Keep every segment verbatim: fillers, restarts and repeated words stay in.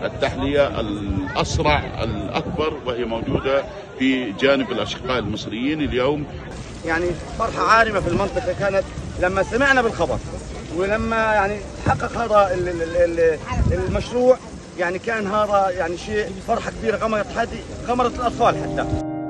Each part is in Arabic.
التحلية الأسرع الأكبر، وهي موجودة في جانب الأشقاء المصريين اليوم. يعني فرحة عارمة في المنطقة كانت لما سمعنا بالخبر، ولما يعني تحقق هذا المشروع، يعني كان هذا يعني شيء فرحة كبيرة غمرت حد غمرت الأطفال حتى.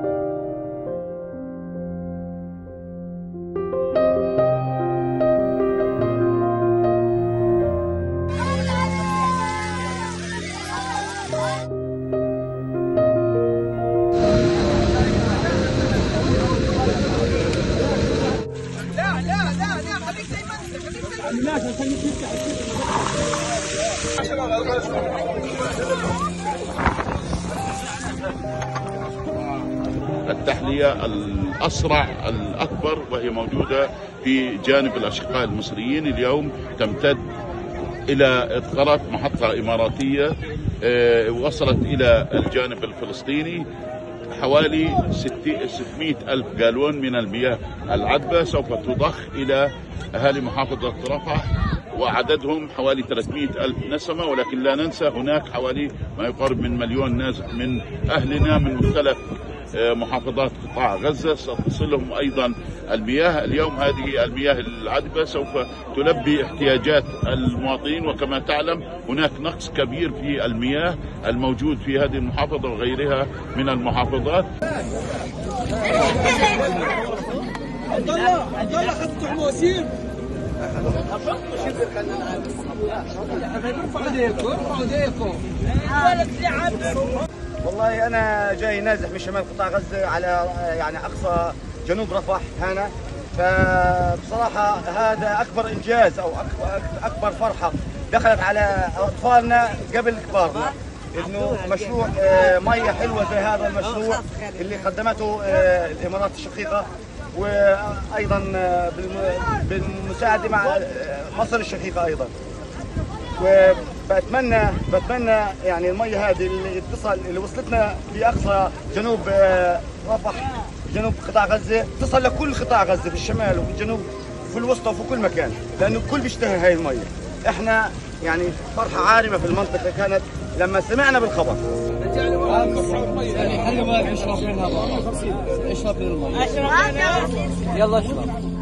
التحلية الأسرع الأكبر، وهي موجودة في جانب الأشقاء المصريين اليوم، تمتد إلى إدخالات محطة إماراتية وصلت إلى الجانب الفلسطيني. حوالي ستمئة ألف جالون من المياه العذبة سوف تضخ إلى أهالي محافظة رفح، وعددهم حوالي ثلاثمئة ألف نسمة. ولكن لا ننسى هناك حوالي ما يقارب من مليون نازح من أهلنا من مختلف محافظات قطاع غزة ستصلهم أيضا المياه. اليوم هذه المياه العذبة سوف تلبي احتياجات المواطنين، وكما تعلم هناك نقص كبير في المياه الموجود في هذه المحافظة وغيرها من المحافظات. عبد الله عبد الله خدتوا مواسير. ارفعوا ايديكم ارفعوا ايديكم. والله أنا جاي نازح من شمال قطاع غزة على يعني أقصى جنوب رفح هنا، فبصراحة هذا أكبر إنجاز أو أكبر فرحة دخلت على أطفالنا قبل كبارنا، إنه مشروع مية حلوة زي هذا المشروع اللي قدمته الإمارات الشقيقة، وأيضا بالمساعدة مع مصر الشقيقة أيضا. وبتمنى بتمنى يعني المية هذه اللي اتصل اللي وصلتنا في اقصى جنوب رفح جنوب قطاع غزة تصل لكل قطاع غزة في الشمال وفي الجنوب وفي الوسطى وفي كل مكان، لانه الكل بيشتهي هاي المية. احنا يعني فرحة عارمة في المنطقة كانت لما سمعنا بالخبر. اشرب منها اشرب من المية. يلا اشرب.